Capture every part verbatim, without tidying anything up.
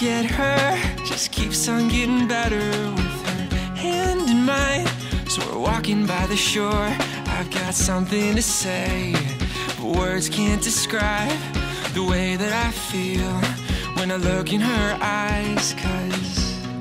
look at her, just keeps on getting better with her hand in mine. So we're walking by the shore, I've got something to say, but words can't describe the way that I feel when I look in her eyes. Cause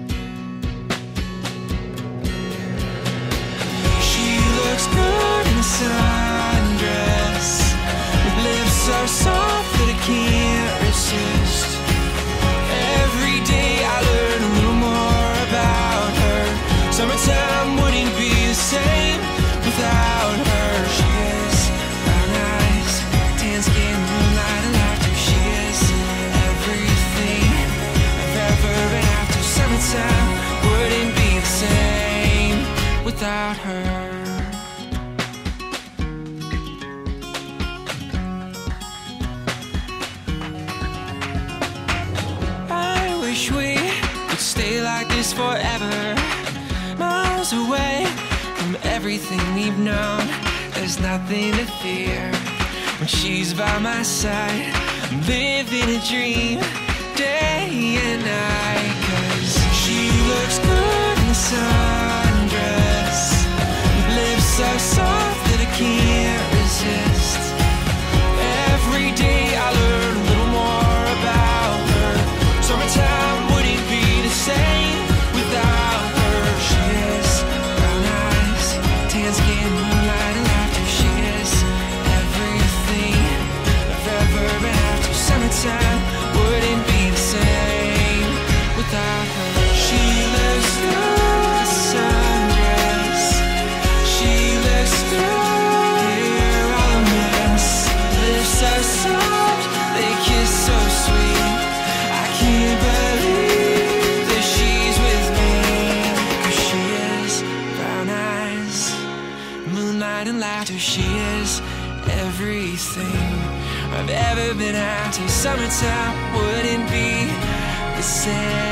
she looks good in a sundress, with lips so soft that I can't resist. Every day I learn a little more about her. Summertime wouldn't be the same without her. She has brown eyes, tan skin, moonlight and laughter. She is everything I've ever been after. Summertime wouldn't be the same without her. I wish we could stay like this forever, miles away from everything we've known. There's nothing to fear when she's by my side. I'm living a dream day and night. Cause she looks good in a sundress, with lips so soft that I can't resist. Every day I learn a little more about her. Summertime wouldn't be the same without her. She has brown eyes, tan skin, moonlight and laughter. She is everything I've ever been after. Summertime wouldn't be the same without her. She looks through the sundress, she looks through here all a mess. Lips so soft, they kiss so sweet. I can't believe that she's with me. Cause she is brown eyes, moonlight and laughter. She is everything I've ever been after. Summertime wouldn't be the same.